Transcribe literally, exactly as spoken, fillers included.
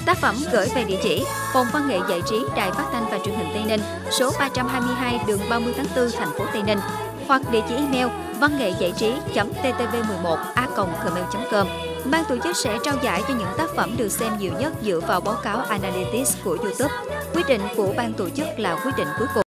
Tác phẩm gửi về địa chỉ Phòng Văn nghệ Giải trí Đài Phát thanh và Truyền hình Tây Ninh, số ba trăm hai mươi hai đường ba mươi tháng tư, thành phố Tây Ninh, hoặc địa chỉ email văn nghệ giải trí chấm t t v mười một a còng gmail chấm com. Ban tổ chức sẽ trao giải cho những tác phẩm được xem nhiều nhất dựa vào báo cáo Analytics của YouTube. Quyết định của ban tổ chức là quyết định cuối cùng.